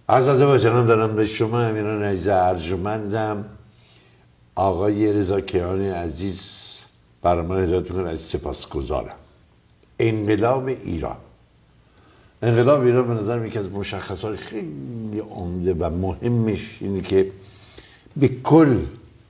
از با جناب دارم به شما امیران عزیز ارجمندم. آقای رضا کیهانی عزیز برای من هدایت میکنه، از سپاسگزارم. انقلاب ایران به نظر یکی از مشخصات خیلی عمده و مهمش اینه که به کل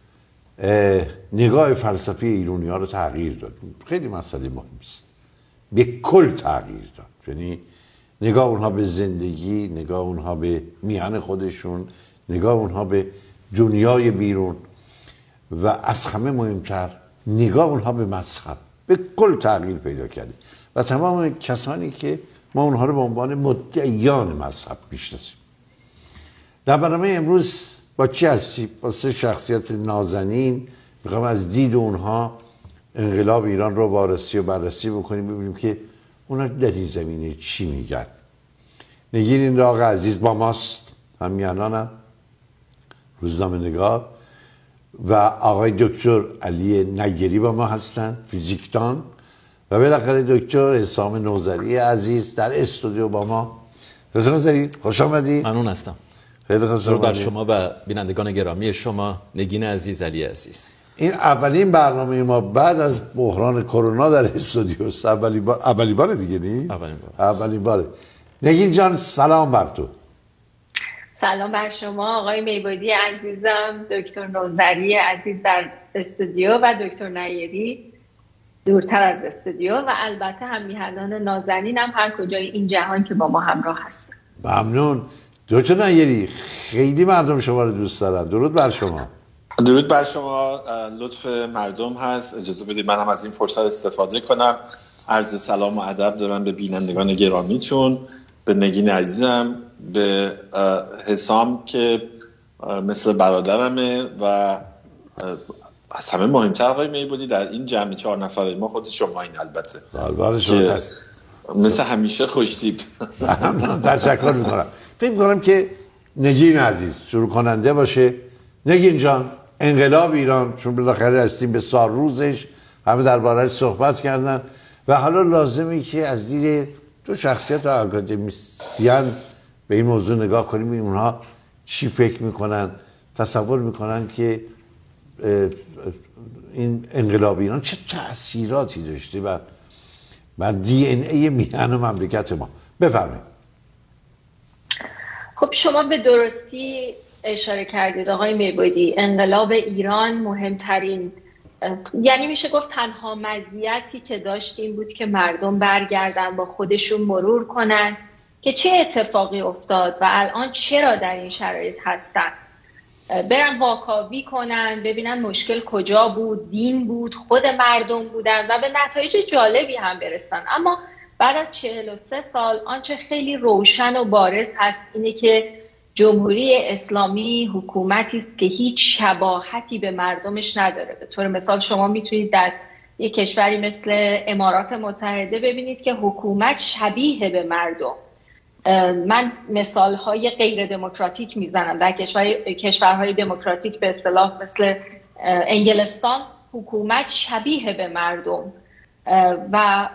نگاه فلسفی ایرانی ها رو تغییر داد. خیلی مسئله مهم است، به کل تغییر داد. یعنی نگاه اونها به زندگی، نگاه اونها به میهن خودشون، نگاه اونها به دنیای بیرون و از همه مهمتر نگاه اونها به مذهب به کل تغییر پیدا کرده و تمام کسانی که ما اونها رو به عنوان مدعیان مذهب میشناسیم. در برنامه امروز با چی هستیم؟ با سه شخصیت نازنین میخوام از دید اونها انقلاب ایران رو بررسی بکنیم، ببینیم که اونا در این زمینه چی میگن. نگین راغ عزیز با ماست، همیهنانم، روزنامه‌نگار، و آقای دکتر علی نگری با ما هستن، فیزیکدان، و بالاخره دکتر حسام نوذری عزیز در استودیو با ما. دکتر نوذری خوش آمدید. ممنون هستم. خیلی خوش آمدید. بر شما و بینندگان گرامی شما، نگین عزیز، علی عزیز. این اولین برنامه ما بعد از بحران کرونا در استودیو است. اولین بار دیگه نی؟ اولین باره. نگین جان سلام بر تو. سلام بر شما آقای میبودی عزیزم، دکتر نوذری عزیز در استودیو و دکتر نیری دورتر از استودیو، و البته هم میهنان نازنینم هر کجای این جهان که با ما همراه هستن. ممنون. دکتر نیری، خیلی مردم شما رو دوست دارن. درود بر شما. درود بر شما. لطف مردم هست، اجازه بدید من هم از این فرصت استفاده کنم. عرض سلام و ادب دارم به بینندگان گرامیتون، به نگین عزیزم، به حسام که مثل برادرمه، و از همه مهمتر آقای میبودی در این جمع 4 نفره ما خود شما این البته که مثل همیشه خوشتیپ. تشکر میکنم. فکر میکنم که نگین عزیز شروع کننده باشه. نگین جان، انقلاب ایران، چون بالاخره هستیم به سال روزش، همه درباره‌اش صحبت کردن و حالا لازمه که از دید دو شخصیت اکادمیسین به این موضوع نگاه کنیم، ببینیم اونها چی فکر میکنن، تصور میکنن که این انقلاب ایران چه تأثیراتی داشته بر دی ان ای میهن و مملکت ما. بفرمایید. خب شما به درستی اشاره کردید آقای میبودی، انقلاب ایران مهمترین، یعنی میشه گفت تنها مزیتی که داشتیم بود که مردم برگردن با خودشون مرور کنن که چه اتفاقی افتاد و الان چرا در این شرایط هستن، برن واکاوی کنن، ببینن مشکل کجا بود، دین بود، خود مردم بودن و به نتایج جالبی هم برسن. اما بعد از 43 سال آنچه خیلی روشن و بارز هست اینه که جمهوری اسلامی حکومتی است که هیچ شباهتی به مردمش نداره. به طور مثال شما میتونید در یک کشوری مثل امارات متحده ببینید که حکومت شبیه به مردم. من مثالهای غیر دموکراتیک میزنم. در کشورهای دموکراتیک به اصطلاح مثل انگلستان حکومت شبیه به مردم، و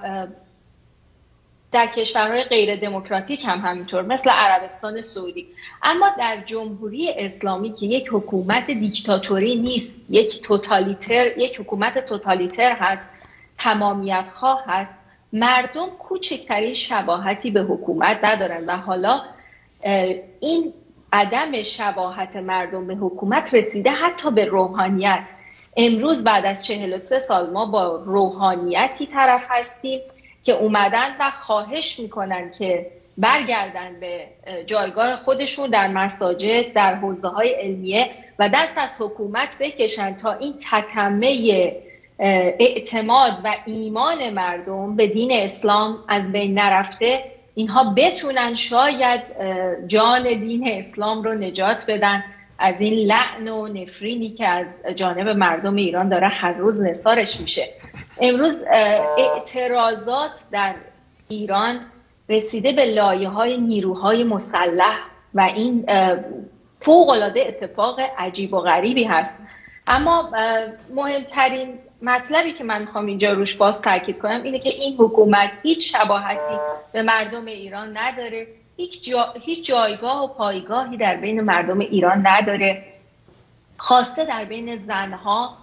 در کشورهای غیر دموکراتیک هم همینطور مثل عربستان سعودی. اما در جمهوری اسلامی که یک حکومت دیکتاتوری نیست، یک حکومت توتالیتر هست، تمامیت خواه هست، مردم کوچکترین شباهتی به حکومت ندارن و حالا این عدم شباهت مردم به حکومت رسیده حتی به روحانیت. امروز بعد از 43 سال ما با روحانیتی طرف هستیم که اومدن و خواهش میکنن که برگردن به جایگاه خودشون در مساجد، در حوزه‌های علمیه و دست از حکومت بکشن تا این تتمه اعتماد و ایمان مردم به دین اسلام از بین نرفته، اینها بتونن شاید جان دین اسلام رو نجات بدن از این لعن و نفرینی که از جانب مردم ایران داره هر روز نثارش میشه. امروز اعتراضات در ایران رسیده به لایه‌های نیروهای مسلح و این فوق‌العاده اتفاق عجیب و غریبی هست. اما مهمترین مطلبی که من میخوام اینجا روش باز تاکید کنم اینه که این حکومت هیچ شباهتی به مردم ایران نداره، هیچ جایگاه و پایگاهی در بین مردم ایران نداره، خاصه در بین زنها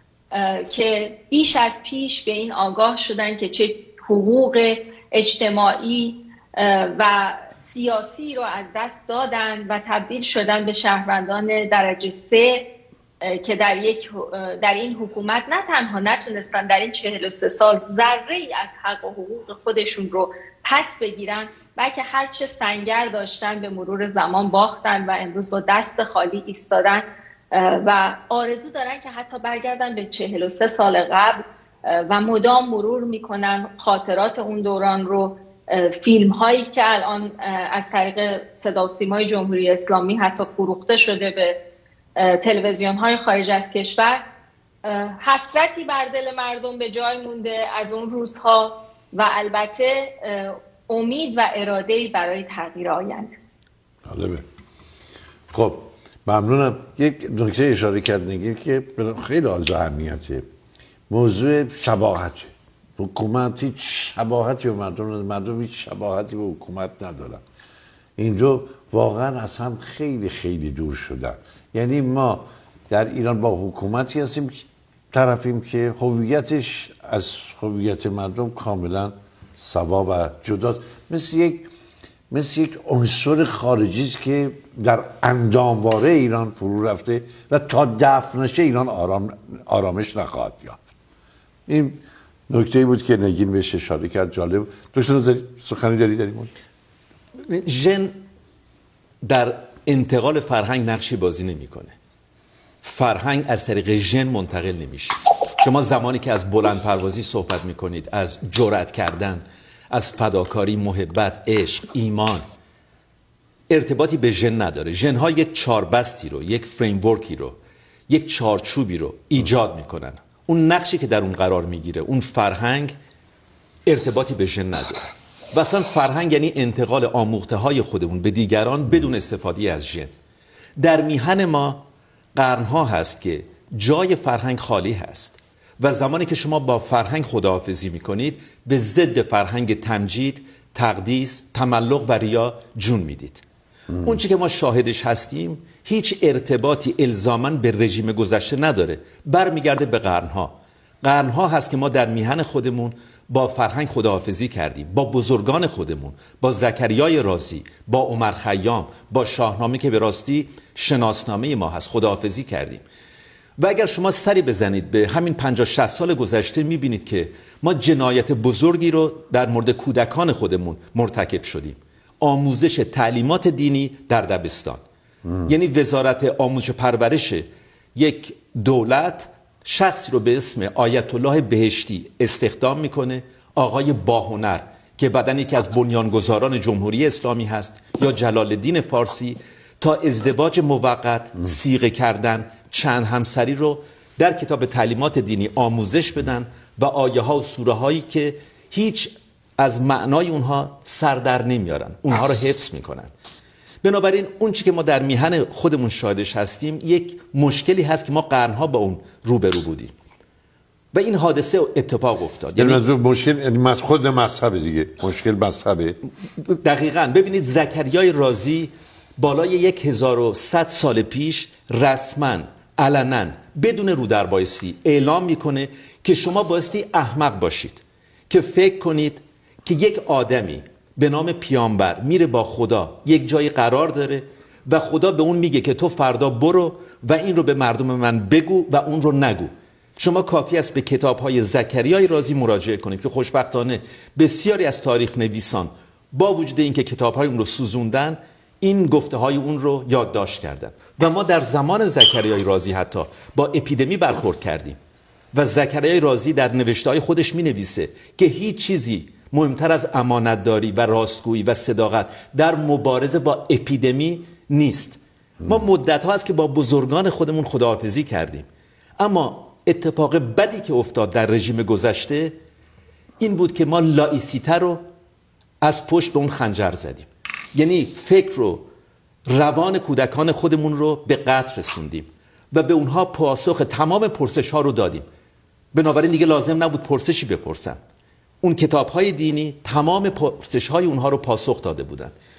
که بیش از پیش به این آگاه شدن که چه حقوق اجتماعی و سیاسی رو از دست دادن و تبدیل شدن به شهروندان درجه 3 که در این حکومت نه تنها نتونستن در این 43 سال ذره‌ای از حق و حقوق خودشون رو پس بگیرن، بلکه هرچه سنگر داشتن به مرور زمان باختن و امروز با دست خالی ایستادن و آرزو دارن که حتی برگردن به 43 سال قبل و مدام مرور میکنن خاطرات اون دوران رو. فیلم هایی که الان از طریق صدا و سیمای جمهوری اسلامی حتی فروخته شده به تلویزیون های خارج از کشور، حسرتی بر دل مردم به جای مونده از اون روزها و البته امید و اراده‌ای برای تغییر آینده. جالبه. خب ممنونم. یک نکته اشاره کرد نگیر که خیلی از اهمیته، موضوع شباهت. حکومت هیچ شباهتی به مردم هیچ شباهتی به حکومت ندارن. اینجا واقعا از هم خیلی خیلی دور شدن. یعنی ما در ایران با حکومتی هستیم طرفیم که هویتش از هویت مردم کاملا سوا و جداست، مثل یک عنصر خارجی است که در اندامواره ایران فرو رفته و تا دفن نشه ایران آرامش نخواهد یافت. این نکته بود که نگین بهش اشاره کرد. جالب. دکتر نظری سخنی داریم؟ ژن در انتقال فرهنگ نقشی بازی نمیکنه. فرهنگ از طریق ژن منتقل نمیشه. شما زمانی که از بلند پروازی صحبت میکنید، از جرأت کردن، از فداکاری، محبت، عشق، ایمان، ارتباطی به ژن نداره. ژن ها یک چاربستی رو، یک فریم ورکی رو، یک چارچوبی رو ایجاد میکنن. اون نقشی که در اون قرار میگیره، اون فرهنگ، ارتباطی به ژن نداره. و اصلا فرهنگ یعنی انتقال آموخته های خودمون به دیگران بدون استفاده از ژن. در میهن ما قرنها هست که جای فرهنگ خالی هست و زمانی که شما با فرهنگ خداحافظی میکنید به ضد فرهنگ تمجید، تقدیس، تملق و ریا جون میدید. اون چی که ما شاهدش هستیم هیچ ارتباطی الزاماً به رژیم گذشته نداره، برمیگرده به قرنها هست که ما در میهن خودمون با فرهنگ خداحافظی کردیم، با بزرگان خودمون، با زکریای رازی، با عمر خیام، با شاهنامه که به راستی شناسنامه ما هست، خداحافظی کردیم. و اگر شما سری بزنید به همین 50-60 سال گذشته میبینید که ما جنایت بزرگی رو در مورد کودکان خودمون مرتکب شدیم. آموزش تعلیمات دینی در دبستان. یعنی وزارت آموزش پرورش یک دولت شخصی رو به اسم آیت الله بهشتی استخدام میکنه، آقای باهنر که بعداً یکی از بنیانگذاران جمهوری اسلامی هست، یا جلال الدین فارسی، تا ازدواج موقت، صیغه کردن، چند همسری رو در کتاب تعلیمات دینی آموزش بدن و آیه ها و سوره هایی که هیچ از معنای اونها سر در نمیارن، اونها رو حفظ میکنن. بنابراین اون چی که ما در میهن خودمون شاهدش هستیم یک مشکلی هست که ما قرنها با اون روبرو بودیم و این حادثه اتفاق افتاد. یعنی مشکل یعنی خود مذهب دیگه، مشکل مذهبه. دقیقاً. ببینید زکریای رازی بالای 1100 سال پیش رسما علنا بدون رودربایستی اعلام میکنه که شما بایستی احمق باشید که فکر کنید که یک آدمی به نام پیامبر میره با خدا یک جایی قرار داره و خدا به اون میگه که تو فردا برو و این رو به مردم من بگو و اون رو نگو. شما کافی است به کتاب‌های زکریای رازی مراجعه کنید که خوشبختانه بسیاری از تاریخ نویسان با وجود اینکه کتاب‌های اون رو سوزوندن، این گفته‌های اون رو یادداشت کردن و ما در زمان زکریای رازی حتی با اپیدمی برخورد کردیم و زکریای رازی در نوشته‌های خودش می‌نویسه که هیچ چیزی مهمتر از امانتداری و راستگویی و صداقت در مبارزه با اپیدمی نیست. ما مدت‌ها است که با بزرگان خودمون خداحافظی کردیم، اما اتفاق بدی که افتاد در رژیم گذشته این بود که ما لائیسیته رو از پشت به اون خنجر زدیم. یعنی فکر رو، روان کودکان خودمون رو به قتل رسوندیم و به اونها پاسخ تمام پرسش ها رو دادیم. بنابراین دیگه لازم نبود پرسشی بپرسن. اون کتاب های دینی تمام پرسش های اونها رو پاسخ داده بودن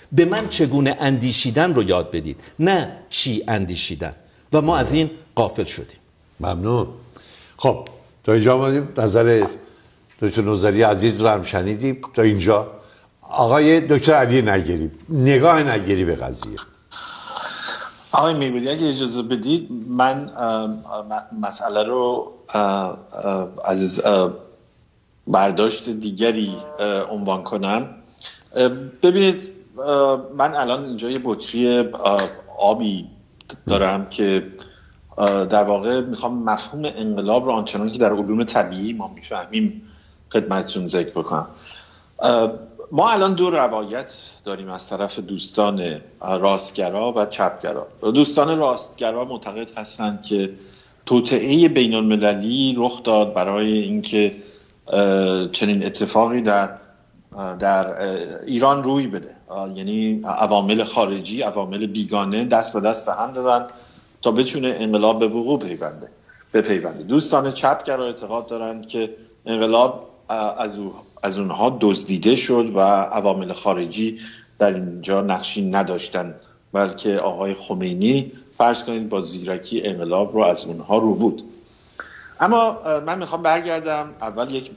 به من چگونه اندیشیدن رو یاد بدید، نه چی اندیشیدن. و ما از این غافل شدیم. ممنون. خب تا اینجا آمدیم، نظر دکتر نوذری عزیز رو هم شنیدیم. تا اینجا آقای دکتر علی نیری، نگاه نیری به قضیه. آقای میربودی اگه اجازه بدید من مسئله رو از برداشت دیگری عنوان کنم. ببینید من الان اینجا یه بطری آبی دارم که در واقع میخوام مفهوم انقلاب رو آنچنان که در علوم طبیعی ما میفهمیم خدمتتون ذکر بکنم. ما الان دو روایت داریم از طرف دوستان راستگرا و چپگرا. دوستان راستگرا معتقد هستند که توطئه بین المللی رخ داد برای اینکه چنین اتفاقی در ایران روی بده، یعنی عوامل خارجی، عوامل بیگانه دست به دست هم دادن تا بتونه انقلاب به وقوع بپیونده. دوستان چپگرا اعتقاد دارند که انقلاب از اونها دزدیده شد و عوامل خارجی در اینجا نقشی نداشتن، بلکه آقای خمینی فرض کنید با زیرکی انقلاب رو از اونها رو بود. اما من میخوام برگردم اول یک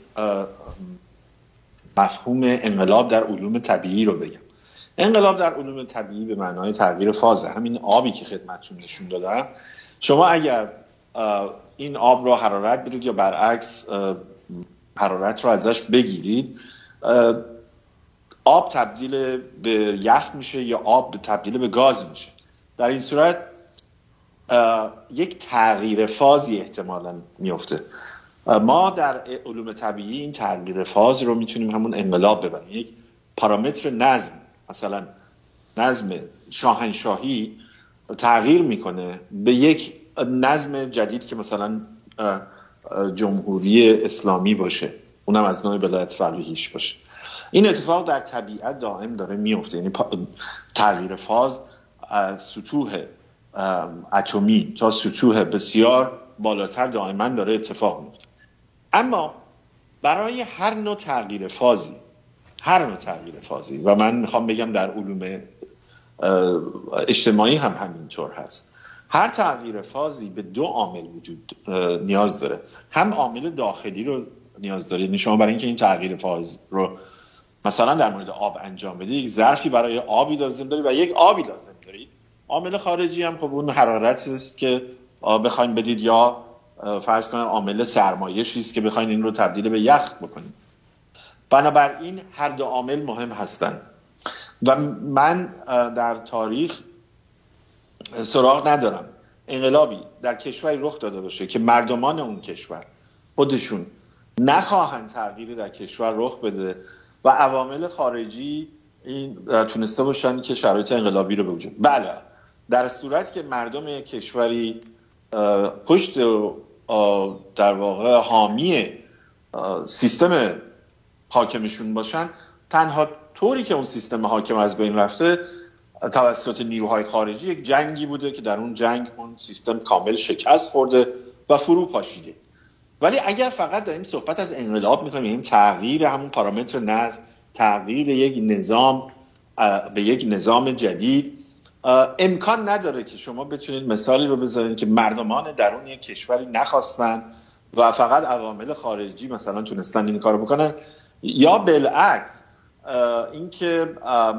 مفهوم انقلاب در علوم طبیعی رو بگم. انقلاب در علوم طبیعی به معنای تغییر فازه. همین آبی که خدمتتون نشون دادم، شما اگر این آب رو حرارت بدید یا برعکس حرارت رو ازش بگیرید، آب تبدیل به یخ میشه یا آب تبدیل به گاز میشه. در این صورت یک تغییر فازی احتمالاً میفته. ما در علوم طبیعی این تغییر فاز رو میتونیم همون انقلاب ببریم. یک پارامتر نظم، مثلا نظم شاهنشاهی تغییر میکنه به یک نظم جدید که مثلا جمهوری اسلامی باشه، اونم از نوع ولایت فقیهیش باشه. این اتفاق در طبیعت دائم داره میفته، یعنی تغییر فاز از سطوح اتمی تا سطوح بسیار بالاتر دائما داره اتفاق میفته. اما برای هر نوع تغییر فازی و من میخوام بگم در علوم اجتماعی هم همینطور هست، هر تغییر فازی به دو عامل وجود نیاز داره. هم عامل داخلی رو نیاز داره، یعنی شما برای اینکه این تغییر فاز رو مثلا در مورد آب انجام بدید، یک ظرفی برای آبی لازم دارید و یک آبی لازم دارید. عامل خارجی هم خب اون حرارتی است که بخواید بدید، یا فرض کنم عامل سرمایشی است که بخواید این رو تبدیل به یخ بکنید. بنابراین هر دو عامل مهم هستند و من در تاریخ سراغ ندارم انقلابی در کشوری رخ داده باشه که مردمان اون کشور خودشون نخواهند تغییری در کشور رخ بده و عوامل خارجی این تونسته باشن که شرایط انقلابی رو به وجود. بله، در صورت که مردم کشوری پشت در واقع حامی سیستم حاکمشون باشن، تنها طوری که اون سیستم حاکم از بین رفته توسط نیروهای خارجی یک جنگی بوده که در اون جنگ اون سیستم کامل شکست خورده و فرو پاشیده. ولی اگر فقط داریم صحبت از انقلاب میکنیم، یعنی تغییر همون پارامتر نظم، تغییر یک نظام به یک نظام جدید، امکان نداره که شما بتونید مثالی رو بذارید که مردمان درون یک کشوری نخواستن و فقط عوامل خارجی مثلا تونستن این کارو بکنن، یا بالعکس اینکه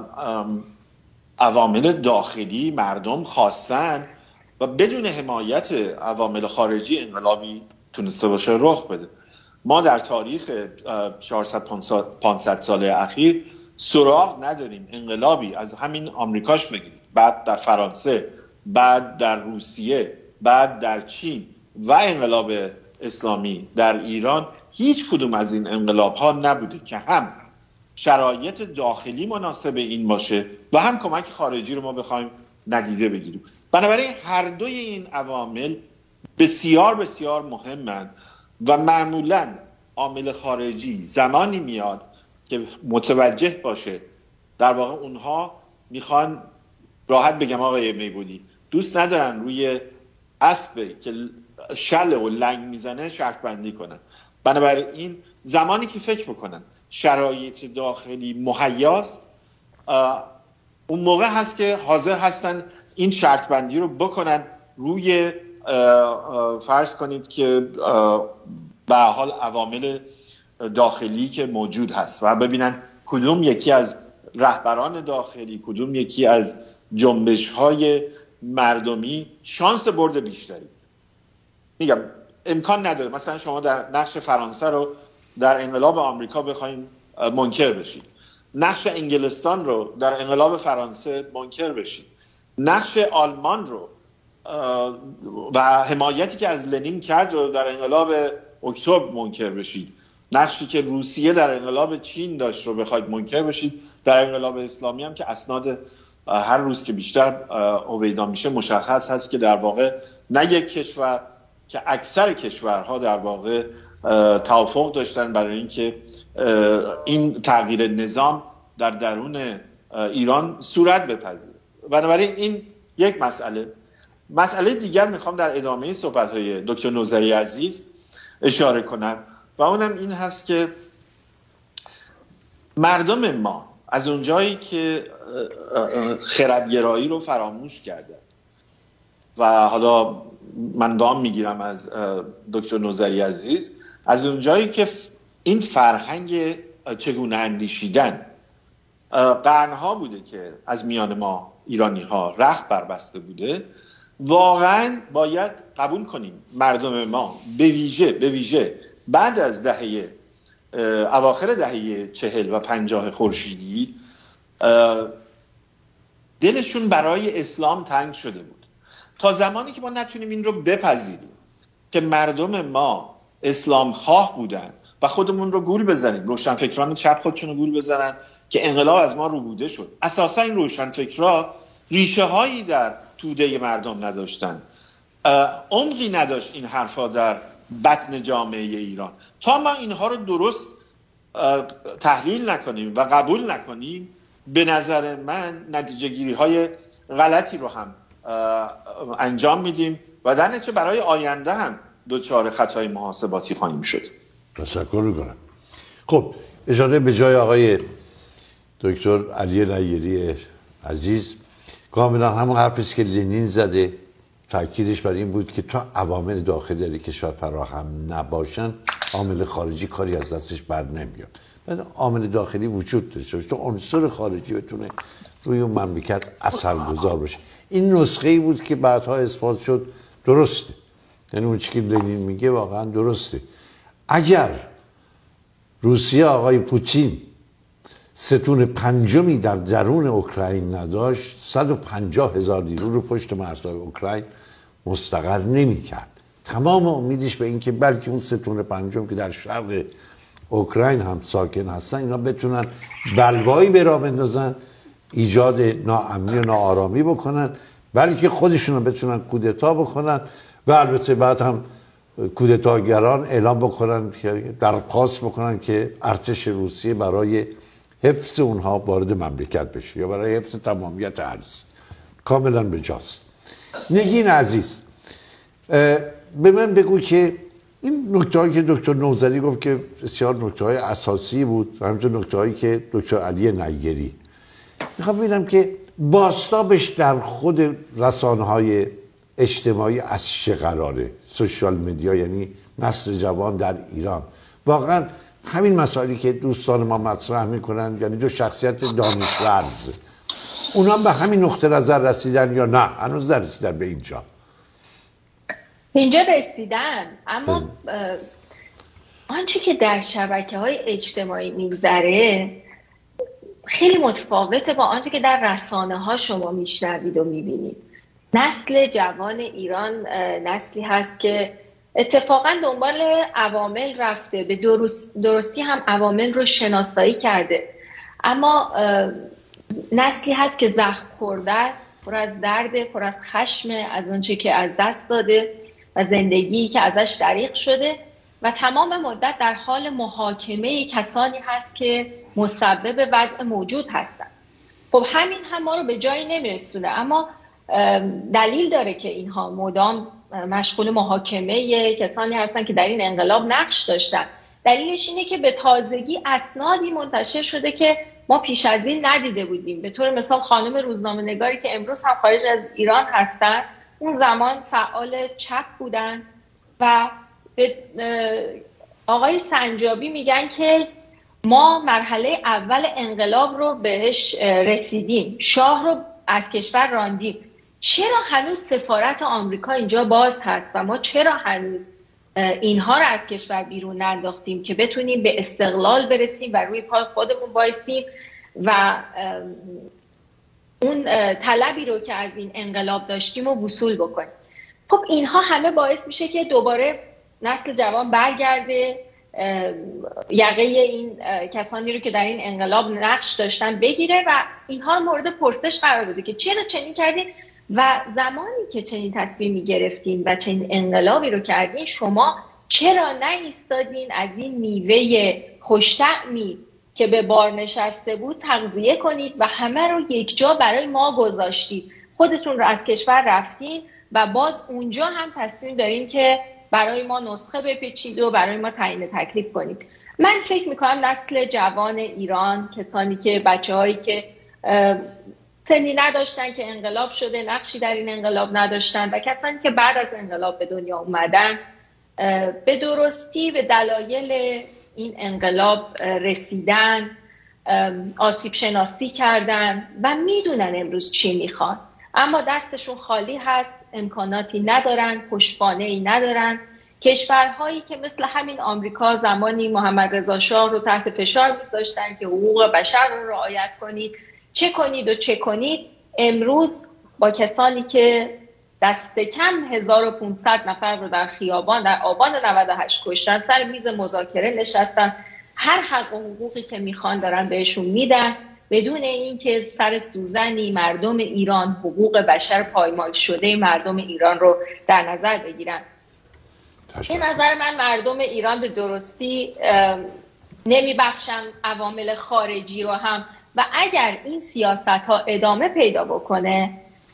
عوامل داخلی مردم خواستن و بدون حمایت عوامل خارجی انقلابی تونسته باشه رخ بده. ما در تاریخ 400-500 ساله اخیر سراغ نداریم انقلابی از همین آمریکاش بگیرید، بعد در فرانسه، بعد در روسیه، بعد در چین و انقلاب اسلامی در ایران، هیچ کدوم از این انقلاب ها نبوده که هم شرایط داخلی مناسب این باشه و هم کمک خارجی رو ما بخوایم ندیده بگیریم. بنابراین هر دوی این عوامل بسیار بسیار مهمند و معمولاً عامل خارجی زمانی میاد که متوجه باشه در واقع اونها میخوان، راحت بگم آقای میبودی، دوست ندارن روی اسبی که شل و لنگ میزنه شرط بندی کنن. بنابراین زمانی که فکر بکنن شرایط داخلی مهیاست، اون موقع هست که حاضر هستن این شرط بندی رو بکنن روی فرض کنید که به حال عوامل داخلی که موجود هست و ببینن کدوم یکی از رهبران داخلی، کدوم یکی از جنبش‌های مردمی شانس برد بیشتری. میگم امکان نداره مثلا شما در نقش فرانسه رو در انقلاب آمریکا بخواید منکر بشید، نقش انگلستان رو در انقلاب فرانسه منکر بشید، نقش آلمان رو و حمایتی که از لنین کرد رو در انقلاب اکتبر منکر بشید، نقشی که روسیه در انقلاب چین داشت رو بخواید منکر بشید، در انقلاب اسلامی هم که اسناد هر روز که بیشتر هویدا میشه مشخص هست که در واقع نه یک کشور که اکثر کشورها در واقع توافق داشتن برای اینکه این تغییر نظام در درون ایران صورت بپذیره. بنابراین این یک مسئله دیگر میخوام در ادامه صحبت‌های دکتر نوذری عزیز اشاره کنم و اونم این هست که مردم ما از اونجایی که خردگرایی رو فراموش کردن و حالا من وام میگیرم از دکتر نوذری عزیز، از اونجایی که این فرهنگ چگونه اندیشیدن قرنها بوده که از میان ما ایرانی ها رخت بربسته بوده، واقعا باید قبول کنیم مردم ما به ویژه بعد از اواخر دهه 40 و 50 خورشیدی دلشون برای اسلام تنگ شده بود. تا زمانی که ما نتونیم این رو بپذیریم که مردم ما اسلام خواه بودن و خودمون رو گول بزنیم، روشنفکران چپ خودشون رو گول بزنن که انقلاب از ما روبوده شد. اساسا این روشنفکرها ریشه هایی در توده مردم نداشتن، عمقی نداشت این حرفا در بطن جامعه ایران. تا ما اینها رو درست تحلیل نکنیم و قبول نکنیم، به نظر من نتیجه گیری های غلطی رو هم انجام میدیم و در نتیجه برای آینده هم دچار خطای محاسباتی خواهیم شد. تشکر میکنم. خب اشاره به جای آقای دکتر علی نیری عزیز، کاملا همون حرفی است که لنین زده، تاکیدش بر این بود که تا عوامل داخلی در کشور فراهم نباشن، عامل خارجی کاری از دستش بر نمیاد. بعد عامل داخلی وجود داشته باشه، تو عنصر خارجی بتونه روی اون مملکت اثرگذار باشه. این نسخه‌ای بود که بعدها اثبات شد درسته، یعنی اون چیزی که لنین میگه واقعا درسته. اگر روسیه آقای پوتین ستون پنجمی در درون اوکراین نداشت، 150,000 نیرو رو پشت مرزهای اوکراین مستقر نمی‌کرد. تمام امیدش به این که بلکه اون ستون پنجم که در شرق اوکراین هم ساکن هستن اینا بتونن بلوایی به راه بندازن، ایجاد ناامنی و ناآرامی بکنن، بلکه خودشون رو بتونن کودتا بکنن و البته بعد هم کودتاگران اعلام بکنن، درخواست بکنن که ارتش روسیه برای حفظ اونها وارد مملکت بشه یا برای حفظ تمامیت ارض. کاملا بجاست. نگین عزیز، به من بگو که این نکته‌هایی که دکتر نوذری گفت که بسیار نکته‌های اساسی بود، همینطور نکته‌هایی که دکتر علی نیری، میخوام ببینم که بازتابش در خود رسانه‌های اجتماعی از چه قراره؟ سوشال مدیا، یعنی نسل جوان در ایران واقعا همین مسائلی که دوستان ما مطرح میکنن، یعنی دو شخصیت دانشورز، اونا به همین نقطه نظر رسیدن یا نه هنوز نرسیدن به اینجا رسیدن؟ اما آنچه که در شبکه‌های اجتماعی میگذره خیلی متفاوته با آنچه که در رسانه‌ها شما میشنوید و میبینید. نسل جوان ایران نسلی هست که اتفاقا دنبال عوامل رفته، به درستی هم عوامل رو شناسایی کرده، اما نسلی هست که زخم خورده است، پر از درد، پر از خشم از آنچه که از دست داده و زندگی که ازش دریغ شده و تمام مدت در حال محاکمه کسانی هست که مسبب وضع موجود هستند. خب همین هم ما رو به جایی نمیرسونه، اما دلیل داره که اینها مدام مشغول محاکمه کسانی هستن که در این انقلاب نقش داشتن. دلیلش اینه که به تازگی اسنادی منتشر شده که ما پیش از این ندیده بودیم. به طور مثال خانم روزنامه‌نگاری که امروز هم خارج از ایران هستن، اون زمان فعال چپ بودن و به آقای سنجابی میگن که ما مرحله اول انقلاب رو بهش رسیدیم، شاه رو از کشور راندیم. چرا هنوز سفارت آمریکا اینجا باز هست و ما چرا هنوز اینها رو از کشور بیرون ننداختیم که بتونیم به استقلال برسیم و روی پای خودمون بایسیم و اون طلبی رو که از این انقلاب داشتیم و وصول بکنیم؟ خب اینها همه باعث میشه که دوباره نسل جوان برگرده، یقه این کسانی رو که در این انقلاب نقش داشتن بگیره و اینها رو مورد پرسش قرار بده که چرا چنین کردین و زمانی که چنین تصمیمی گرفتین و چنین انقلابی رو کردین شما چرا نایستادین از این میوه خوش‌طعمی که به بار نشسته بود تغذیه کنید و همه رو یک جا برای ما گذاشتید، خودتون رو از کشور رفتین و باز اونجا هم تصمیم دارین که برای ما نسخه بپیچید و برای ما تعیین تکلیف کنید. من فکر میکنم نسل جوان ایران، کسانی که بچه‌هایی که سنی نداشتن که انقلاب شده، نقشی در این انقلاب نداشتن و کسانی که بعد از انقلاب به دنیا اومدن، به درستی به دلایل این انقلاب رسیدن، آسیب شناسی کردن و میدونن امروز چی میخوان، اما دستشون خالی هست، امکاناتی ندارن، پشتوانه‌ای ندارن. کشورهایی که مثل همین آمریکا زمانی محمد رضا شاه رو تحت فشار می‌ذاشتن که حقوق بشر رو رعایت کنید، چه کنید و چه کنید، امروز با کسانی که دست کم 1500 نفر رو در خیابان در آبان 98 کشتن، سر میز مذاکره نشستن، هر حق و حقوقی که میخوان دارن بهشون میدن، بدون اینکه سر سوزنی مردم ایران، حقوق بشر پایمال شده مردم ایران رو در نظر بگیرن. به نظر من مردم ایران به درستی نمیبخشن عوامل خارجی رو هم و اگر این سیاست ها ادامه پیدا بکنه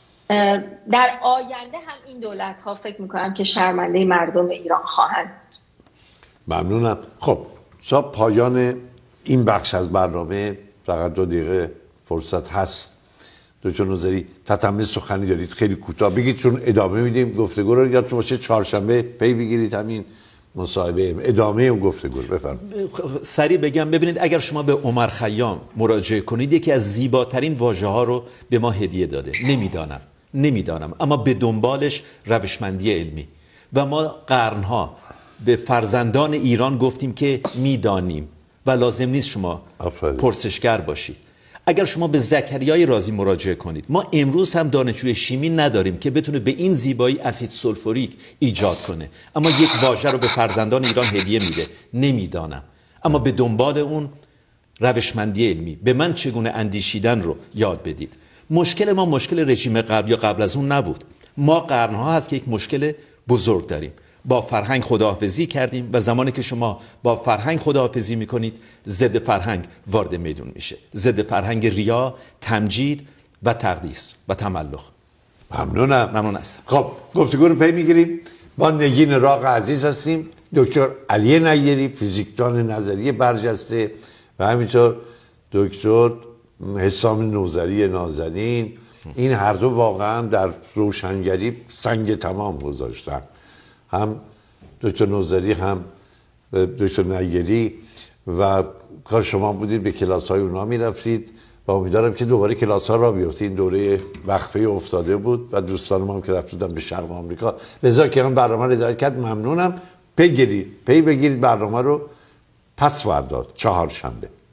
در آینده هم این دولت ها فکر میکنم که شرمنده مردم ایران خواهند. ممنونم. خب صاحب پایان این بخش از برنامه، فقط 2 دقیقه فرصت هست. دکتر نوذری تتمه سخنی دارید خیلی کوتاه بگید چون ادامه میدیم گفتگو رو. یادتون باشه چهارشنبه پی بگیرید همین مصاحبه ادامه اون گفتگو رو. بفرمایید. سریع بگم، ببینید اگر شما به عمر خیام مراجعه کنید یکی از زیباترین واژه ها رو به ما هدیه داده. نمیدانم اما به دنبالش روشمندی علمی و ما قرنها به فرزندان ایران گفتیم که میدانیم و لازم نیست شما پرسشگر باشید. اگر شما به زکریای رازی مراجعه کنید، ما امروز هم دانشجوی شیمی نداریم که بتونه به این زیبایی اسید سولفوریک ایجاد کنه، اما یک واژه رو به فرزندان ایران هدیه میده. نمیدانم اما به دنبال اون روشمندی علمی، به من چگونه اندیشیدن رو یاد بدید. مشکل ما مشکل رژیم قبل یا قبل از اون نبود. ما قرنها هست که یک مشکل بزرگ داریم. با فرهنگ خداحافظی کردیم و زمانی که شما با فرهنگ خداحافظی میکنید ضد فرهنگ وارد میدون میشه، ضد فرهنگ ریا، تمجید و تقدیس و تملق. ممنون هستم. خب گفتگو رو پی میگیریم. با نگین راق عزیز هستیم، دکتر علی نیری فیزیکدان نظریه برجسته و همینطور دکتر حسام نوذری نازنین. این هر دو واقعا در روشنگری سنگ تمام گذاشتن، هم دکتر نوذری هم دکتر نیری، و کار شما بودید به کلاس های اونا می رفتید و امیدوارم که دوباره کلاس ها را بیفتید. این دوره وقفه افتاده بود و دوستان ما هم که رفتیدن به شرق آمریکا، لذا که این برنامه رو هدایت کرد. ممنونم. پی بگیرید برنامه رو پس فردا چهارشنبه.